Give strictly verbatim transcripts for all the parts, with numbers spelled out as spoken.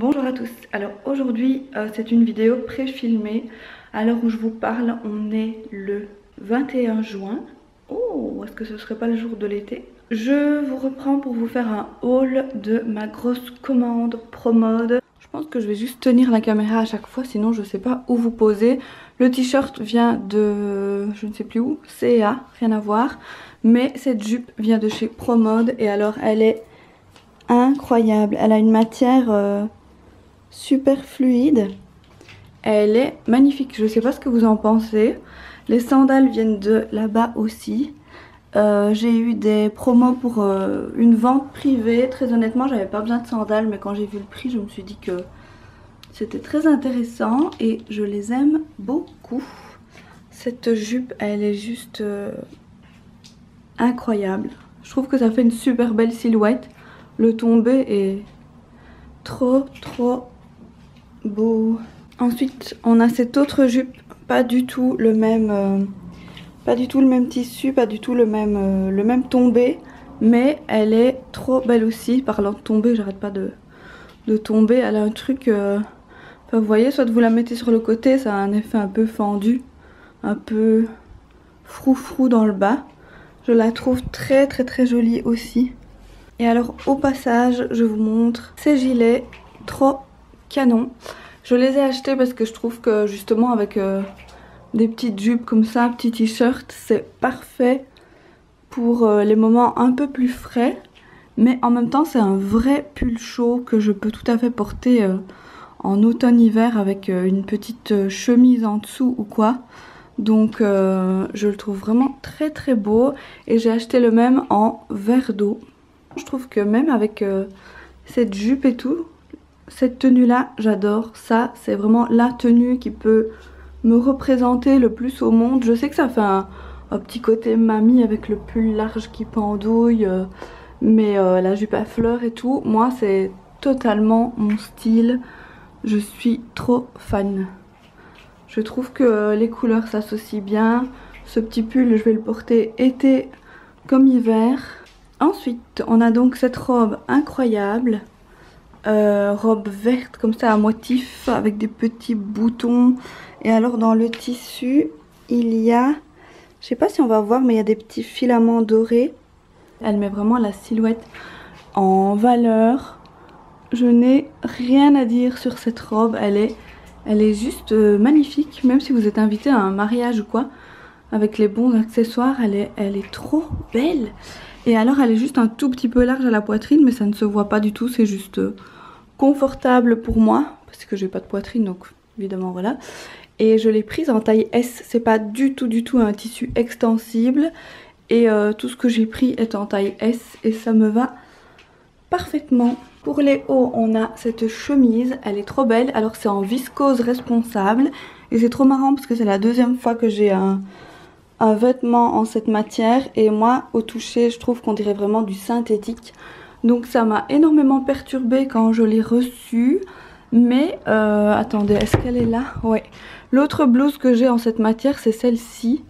Bonjour à tous, alors aujourd'hui euh, c'est une vidéo pré-filmée. À l'heure où je vous parle, on est le vingt et un juin. Oh, est-ce que ce serait pas le jour de l'été? Je vous reprends pour vous faire un haul de ma grosse commande ProMode. Je pense que je vais juste tenir la caméra à chaque fois, sinon je sais pas où vous poser. Le t-shirt vient de je ne sais plus où, C et A, rien à voir. Mais cette jupe vient de chez ProMode et alors elle est incroyable. Elle a une matière euh, super fluide. Elle est magnifique. Je sais pas ce que vous en pensez. Les sandales viennent de là-bas aussi. Euh, j'ai eu des promos pour euh, une vente privée. Très honnêtement, j'avais pas besoin de sandales, mais quand j'ai vu le prix, je me suis dit que c'était très intéressant et je les aime beaucoup. Cette jupe, elle est juste euh, incroyable. Je trouve que ça fait une super belle silhouette. Le tombé est trop trop beau. Ensuite, on a cette autre jupe, pas du tout le même, euh, pas du tout le même tissu, pas du tout le même, euh, le même tombé, mais elle est trop belle aussi. Parlant de tombé, j'arrête pas de, de tomber. Elle a un truc, euh, enfin, vous voyez, soit vous la mettez sur le côté, ça a un effet un peu fendu, un peu froufrou dans le bas. Je la trouve très très très jolie aussi. Et alors au passage, je vous montre ces gilets trop canon. Je les ai achetés parce que je trouve que justement avec euh, des petites jupes comme ça, petits t-shirts, c'est parfait pour euh, les moments un peu plus frais. Mais en même temps c'est un vrai pull chaud que je peux tout à fait porter euh, en automne-hiver avec euh, une petite euh, chemise en dessous ou quoi. Donc euh, je le trouve vraiment très très beau et j'ai acheté le même en vert d'eau. Je trouve que même avec euh, cette jupe et tout, cette tenue là, j'adore. Ça, c'est vraiment la tenue qui peut me représenter le plus au monde. Je sais que ça fait un, un petit côté mamie avec le pull large qui pendouille, euh, mais euh, la jupe à fleurs et tout, moi c'est totalement mon style. Je suis trop fan. Je trouve que euh, les couleurs s'associent bien. Ce petit pull, je vais le porter été comme hiver. Ensuite, on a donc cette robe incroyable. Euh, robe verte comme ça à motif avec des petits boutons. Et alors dans le tissu, il y a, je sais pas si on va voir, mais il y a des petits filaments dorés. Elle met vraiment la silhouette en valeur. Je n'ai rien à dire sur cette robe. Elle est, elle est juste euh, magnifique. Même si vous êtes invité à un mariage ou quoi, avec les bons accessoires, elle est, elle est trop belle. Et alors elle est juste un tout petit peu large à la poitrine, mais ça ne se voit pas du tout, c'est juste euh, confortable pour moi, parce que j'ai pas de poitrine, donc évidemment voilà. Et je l'ai prise en taille S, c'est pas du tout du tout un tissu extensible. Et euh, tout ce que j'ai pris est en taille S et ça me va parfaitement. Pour les hauts, on a cette chemise, elle est trop belle. Alors c'est en viscose responsable et c'est trop marrant parce que c'est la deuxième fois que j'ai un... un vêtement en cette matière et moi au toucher je trouve qu'on dirait vraiment du synthétique, donc ça m'a énormément perturbée quand je l'ai reçue. Mais euh, attendez, est-ce qu'elle est là? Ouais, l'autre blouse que j'ai en cette matière c'est celle-ci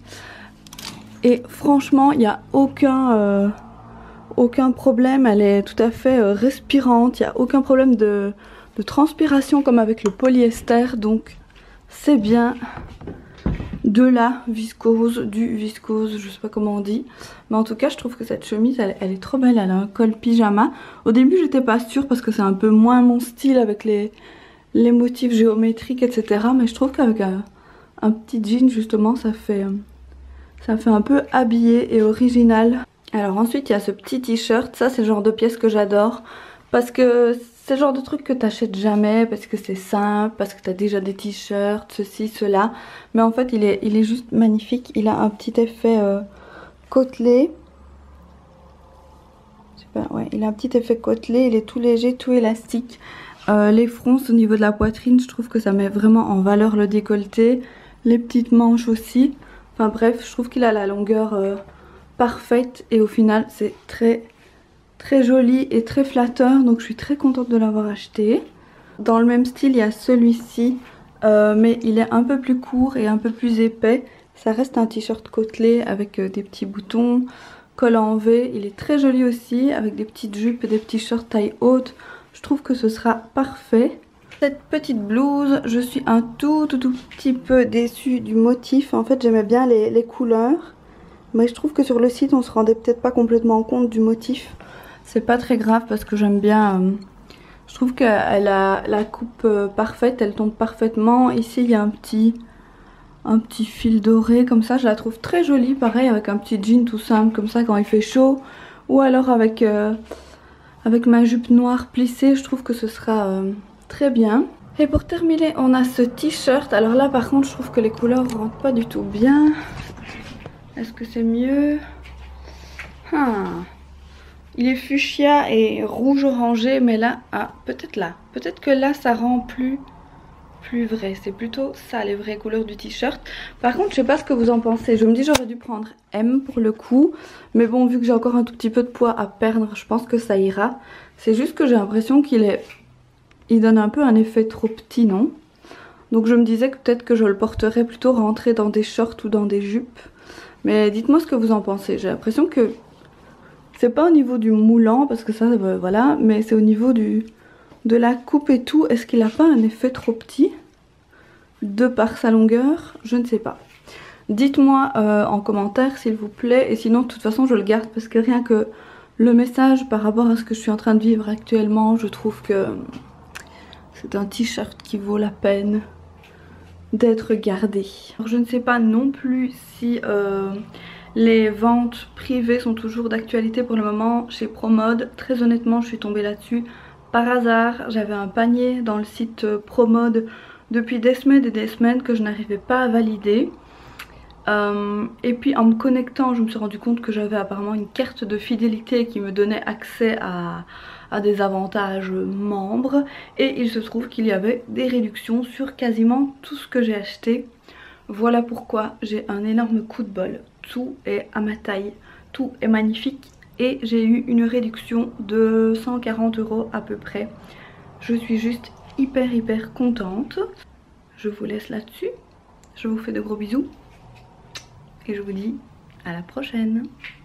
et franchement il n'y a aucun euh, aucun problème, elle est tout à fait euh, respirante, il n'y a aucun problème de, de transpiration comme avec le polyester, donc c'est bien. De la viscose, du viscose, je sais pas comment on dit. Mais en tout cas, je trouve que cette chemise, elle, elle est trop belle. Elle a un col pyjama. Au début, j'étais pas sûre parce que c'est un peu moins mon style avec les, les motifs géométriques, et cetera. Mais je trouve qu'avec un, un petit jean, justement, ça fait, ça fait un peu habillé et original. Alors ensuite, il y a ce petit t-shirt. Ça, c'est le genre de pièce que j'adore. Parce que c'est le genre de truc que t'achètes jamais, parce que c'est simple, parce que t'as déjà des t-shirts, ceci, cela. Mais en fait, il est, il est juste magnifique. Il a un petit effet euh, côtelé. Je sais pas, ouais, il a un petit effet côtelé. Il est tout léger, tout élastique. Euh, les fronces au niveau de la poitrine, je trouve que ça met vraiment en valeur le décolleté. Les petites manches aussi. Enfin bref, je trouve qu'il a la longueur euh, parfaite. Et au final, c'est très... très joli et très flatteur, donc je suis très contente de l'avoir acheté. Dans le même style, il y a celui-ci, euh, mais il est un peu plus court et un peu plus épais. Ça reste un t-shirt côtelé avec euh, des petits boutons, col en V. Il est très joli aussi, avec des petites jupes et des petits shorts taille haute. Je trouve que ce sera parfait. Cette petite blouse, je suis un tout tout tout petit peu déçue du motif. En fait j'aimais bien les, les couleurs. Mais je trouve que sur le site on se rendait peut-être pas complètement compte du motif. C'est pas très grave parce que j'aime bien... Euh, je trouve qu'elle a la coupe euh, parfaite, elle tombe parfaitement. Ici il y a un petit... un petit fil doré comme ça, je la trouve très jolie, pareil avec un petit jean tout simple comme ça quand il fait chaud, ou alors avec, euh, avec ma jupe noire plissée, je trouve que ce sera euh, très bien. Et pour terminer on a ce t-shirt, alors là par contre je trouve que les couleurs ne rentrent pas du tout bien. Est-ce que c'est mieux? ah. Il est fuchsia et rouge orangé, mais là, ah, peut-être là, peut-être que là ça rend plus... plus vrai, c'est plutôt ça les vraies couleurs du t-shirt. Par contre je sais pas ce que vous en pensez, je me dis j'aurais dû prendre M pour le coup, mais bon vu que j'ai encore un tout petit peu de poids à perdre, je pense que ça ira. C'est juste que j'ai l'impression qu'il est, il donne un peu un effet trop petit, non? Donc je me disais que peut-être que je le porterais plutôt rentré dans des shorts ou dans des jupes, mais dites-moi ce que vous en pensez. J'ai l'impression que c'est pas au niveau du moulant parce que ça euh, voilà, mais c'est au niveau du de la coupe et tout. Est-ce qu'il a pas un effet trop petit de par sa longueur? Je ne sais pas. Dites-moi euh, en commentaire s'il vous plaît, et sinon de toute façon je le garde parce que rien que le message par rapport à ce que je suis en train de vivre actuellement, je trouve que c'est un t-shirt qui vaut la peine d'être gardé. Alors, je ne sais pas non plus si euh, les ventes privées sont toujours d'actualité pour le moment chez Promode. Très honnêtement je suis tombée là-dessus par hasard. J'avais un panier dans le site Promode depuis des semaines et des semaines que je n'arrivais pas à valider. Euh, et puis en me connectant je me suis rendu compte que j'avais apparemment une carte de fidélité qui me donnait accès à, à des avantages membres. Et il se trouve qu'il y avait des réductions sur quasiment tout ce que j'ai acheté. Voilà pourquoi j'ai un énorme coup de bol. Tout est à ma taille, tout est magnifique. Et j'ai eu une réduction de cent quarante euros à peu près. Je suis juste hyper hyper contente. Je vous laisse là-dessus. Je vous fais de gros bisous. Et je vous dis à la prochaine.